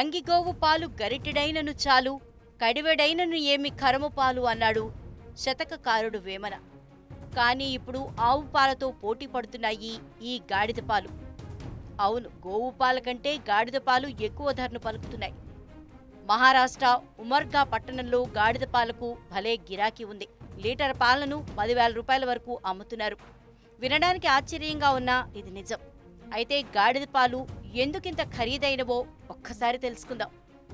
గంగిగోవు పాలు గరిటెడైనను చాలు, కడివెడైనను ఏమి కరము పాలు అన్నాడు శతకకారుడు వేమన. కానీ ఇప్పుడు ఆవు పాలతో పోటీ పడుతున్నాయి ఈ గాడిద పాలు. అవును, గోవు పాల కంటే గాడిద పాలు ఎక్కువ ధరను పలుకుతున్నాయి. మహారాష్ట్ర ఉమర్గా పట్టణంలో గాడిద పాలకు భలే గిరాకీ ఉంది. లీటర్ పాలను 10,000 రూపాయల వరకు అమ్ముతున్నారు. వినడానికి ఆశ్చర్యంగా ఉన్నా ఇది నిజం. అయితే గాడిద పాలు ఎందుకింత ఖరీదైనవో ఒక్కసారి తెలుసుకుందాం.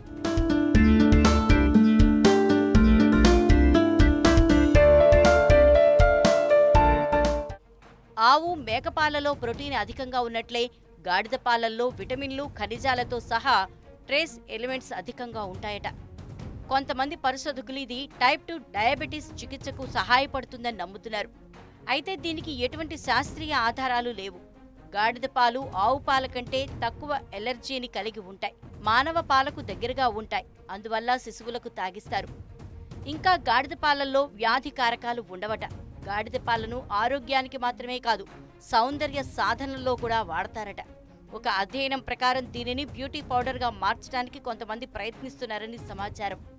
ఆవు మేకపాలలో ప్రోటీన్ అధికంగా ఉన్నట్లే గాడిద పాలల్లో విటమిన్లు, ఖనిజాలతో సహా ట్రేస్ ఎలిమెంట్స్ అధికంగా ఉంటాయట. కొంతమంది పరిశోధకులు ఇది టైప్ 2 డయాబెటీస్ చికిత్సకు సహాయపడుతుందని నమ్ముతున్నారు. అయితే దీనికి ఎటువంటి శాస్త్రీయ ఆధారాలు లేవు. గాడిద పాలు ఆవు పాల కంటే తక్కువ ఎలర్జీని కలిగి ఉంటాయి. మానవ పాలకు దగ్గరగా ఉంటాయి. అందువల్ల శిశువులకు తాగిస్తారు. ఇంకా గాడిద పాలల్లో వ్యాధి కారకాలు ఉండవట. గాడిద పాలను ఆరోగ్యానికి మాత్రమే కాదు, సౌందర్య సాధనలో కూడా వాడతారట. ఒక అధ్యయనం ప్రకారం దీనిని బ్యూటీ పౌడర్గా మార్చడానికి కొంతమంది ప్రయత్నిస్తున్నారని సమాచారం.